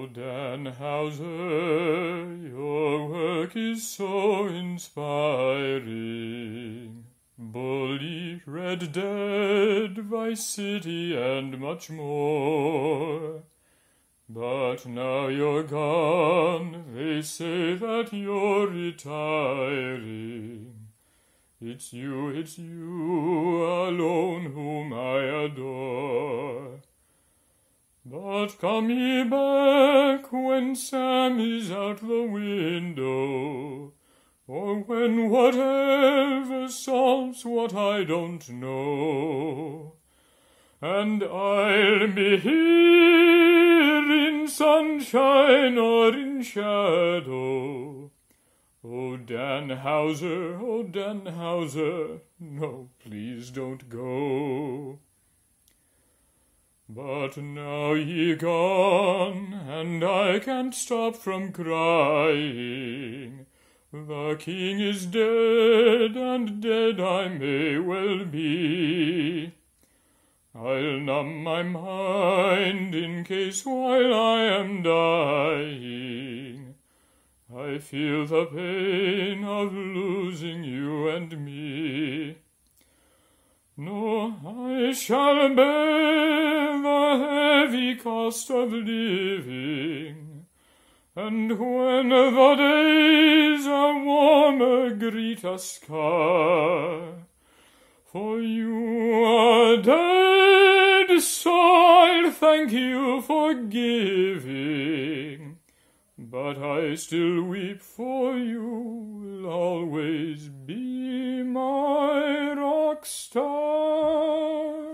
Hauser, your work is so inspiring. Bully, Red Dead, Vice City, and much more. But now you're gone, they say that you're retiring. It's you alone whom I adore. But come ye back when Sam is out the window, or when whatever solves what I don't know. And I'll be here in sunshine or in shadow. Oh, Dan Hauser, no, please don't go. But now ye gone, and I can't stop from crying. The king is dead, and dead I may well be. I'll numb my mind in case while I am dying I feel the pain of losing you and me. No, I shall bear the heavy cost of living, and when the days are warmer greet us car. For you are dead, so I'll thank you for giving. But I still weep for you, will always be my Rockstar.